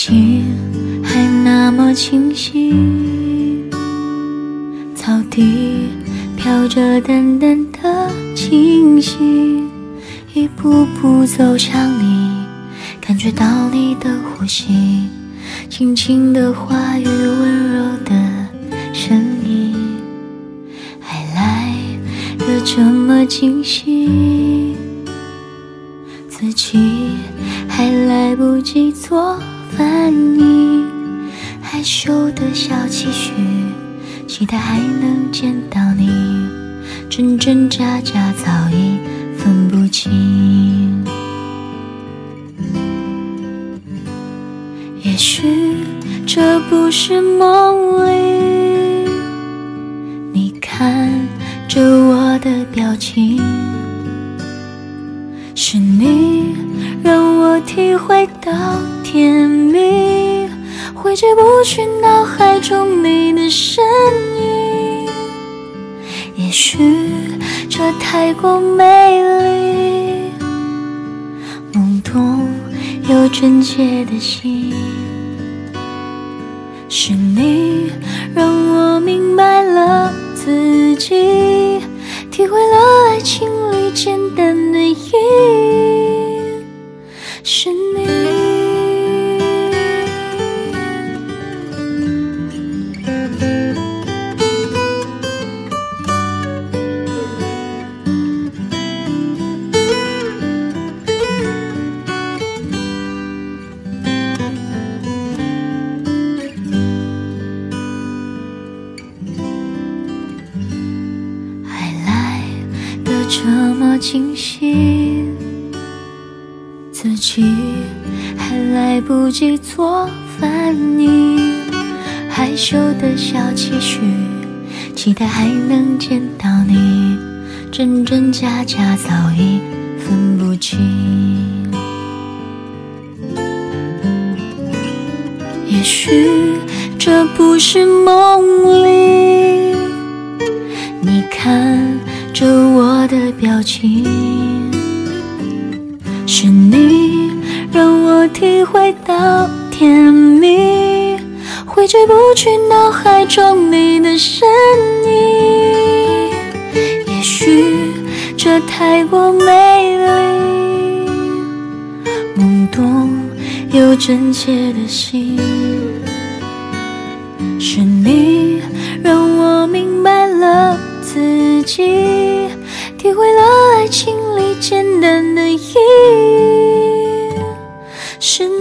景还那么清晰，草地飘着淡淡的清新，一步步走向你，感觉到你的呼吸，轻轻的话语，温柔的声音，还来得这么惊喜，自己还来不及做反应，害羞的小期许，期待还能见到你，真真假假早已分不清。也许这不是梦里，你看着我的表情，是你让我体会到甜蜜，挥之不去脑海中你的身影。也许这太过美丽，懵懂又真切的心，是你让我明白了自己，体会了爱情里简单的意义，是你。这么惊喜，自己还来不及做反应，害羞的小期许，期待还能见到你，真真假假早已分不清。也许这不是梦里，你看着我的表情，是你让我体会到甜蜜，挥之不去脑海中你的身影。也许这太过美丽，懵懂又真切的心，是你让我明白了自己，体会了爱情里简单的意义，是